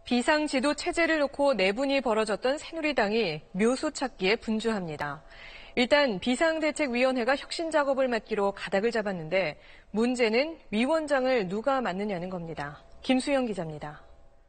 비상지도 체제를 놓고 내분이 벌어졌던 새누리당이 묘수 찾기에 분주합니다. 일단 비상대책위원회가 혁신 작업을 맡기로 가닥을 잡았는데 문제는 위원장을 누가 맡느냐는 겁니다. 김수영 기자입니다.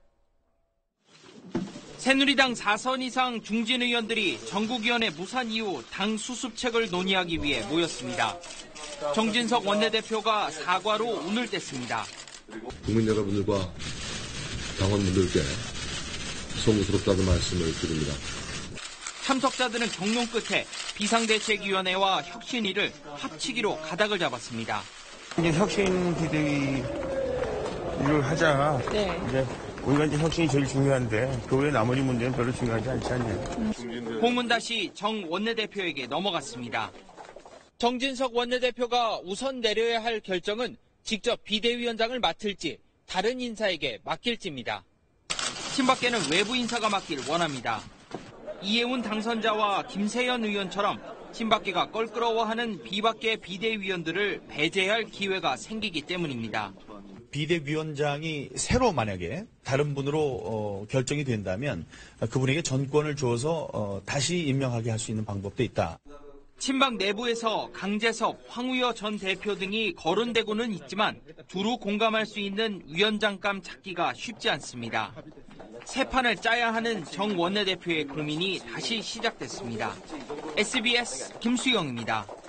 새누리당 4선 이상 중진 의원들이 전국위원회 무산 이후 당 수습책을 논의하기 위해 모였습니다. 정진석 원내대표가 사과로 운을 뗐습니다. 국민 여러분들과 당원분들께 송구스럽다는 말씀을 드립니다. 참석자들은 경론 끝에 비상대책위원회와 혁신위를 합치기로 가닥을 잡았습니다. 이제 혁신 비대위를 하자. 네. 이제 우리가 이제 혁신이 제일 중요한데 그 외에 나머지 문제는 별로 중요하지 않지 않냐. 공은 다시 정 원내대표에게 넘어갔습니다. 정진석 원내대표가 우선 내려야 할 결정은 직접 비대위원장을 맡을지 다른 인사에게 맡길지입니다. 친박계는 외부 인사가 맡길 원합니다. 이해운 당선자와 김세연 의원처럼 친박계가 껄끄러워하는 비박계 비대위원들을 배제할 기회가 생기기 때문입니다. 비대위원장이 새로 만약에 다른 분으로 결정이 된다면 그분에게 전권을 주어서 다시 임명하게 할 수 있는 방법도 있다. 친박 내부에서 강재섭, 황우여 전 대표 등이 거론되고는 있지만 두루 공감할 수 있는 위원장감 찾기가 쉽지 않습니다. 새 판을 짜야 하는 정 원내대표의 고민이 다시 시작됐습니다. SBS 김수영입니다.